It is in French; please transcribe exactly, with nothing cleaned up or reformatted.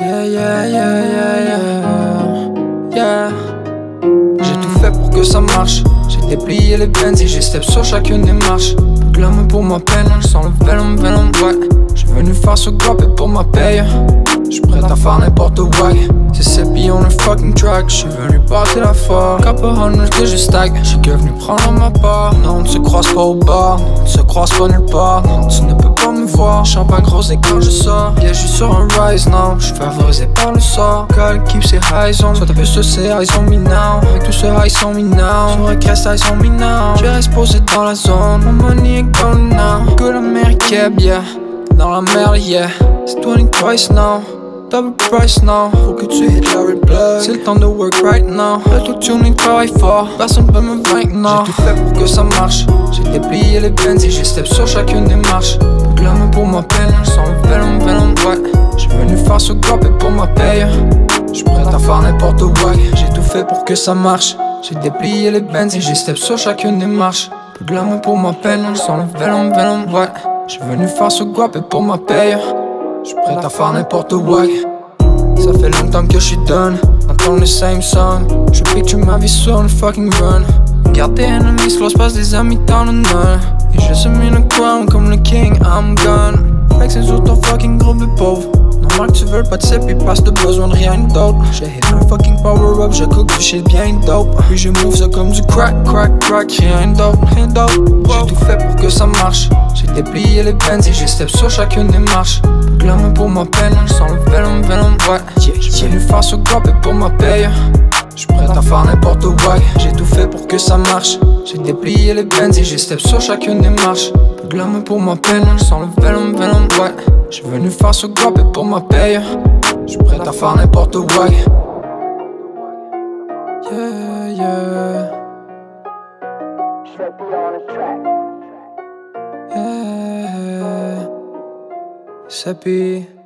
Yeah, yeah, yeah, yeah, yeah, yeah. J'ai tout fait pour que ça marche. J'ai déplié les benz et j'ai step sur chacune des marches. Glamour pour ma peine, je sens le venom, venom, ouais. J'suis venu faire ce drop et pour ma paye. J'suis prêt à faire n'importe quoi. C'est Seppi on le fucking track. J'suis venu battre la force. Couple hundreds que je stack. J'suis que venu prendre ma part. Non, on ne se croise pas au bar. Non, on ne se croise pas nulle part. Non, tu ne peux pas me voir. Champagne rosé quand je sors. Yeah, j'suis sur un rise now. J'suis favorisé par le sort. God keep ses highs on. Soit t'as vu ce C, eyes on me now. Avec tout ce eyes on me now. Sur un crest, eyes on me now. Je reste posé dans la zone. Mon money est gone now. Good américain, yeah. Dans la merde, yeah. C'est vingt twice now. Double price now. Faut que tu hit la red plug. C'est le temps de work right now. Le tout tuning travaille fort. Personne peut me vaincre, non. J'ai tout fait pour que ça marche. J'ai déplié les benz et j'ai step sur chacune des marches. Glamour pour ma peine, je sens le venom, venom, ouais. J'suis venu faire ce drop et pour ma paye. J'suis prêt à faire n'importe quoi. J'ai tout fait pour que ça marche. J'ai déplié les benz et j'ai step sur chacune des marches. Glamour pour ma peine, je sens le venom, venom, ouais. J'suis venu faire ce drop et pour ma paye. J'suis prêt à faire n'importe quoi. Ça fait longtemps que j'suis done. Entends le same song. Je picture ma vie sur le fucking run. Garde tes ennemis, close passe des amis dans le nul. Et je suis mis le crown comme le king, I'm gone. Flexing sur ton fucking groupe de pauvres. Normal que tu veux pas de sip et passe de besoin de rien d'autre. J'ai hit un fucking power up, je cook du shit bien dope. Puis je move ça comme du crack, crack, crack. Rien d'autre, rien d'autre. J'ai tout fait pour que ça marche. J'ai déplié les benz et j'ai step sur chacune des marches. Glamour pour ma peine, je sens le venom, venom, ouais. J'suis venu faire ce drop et pour ma paye. J'suis prêt à faire n'importe quoi. J'ai tout fait pour que ça marche. J'ai déplié les benz et j'ai step sur chacune des marches. Glamour pour ma peine, je sens le venom, venom, ouais. J'suis venu faire ce drop et pour ma paye. J'suis prêt à faire n'importe quoi. Yeah, yeah. Yeah. Seppi.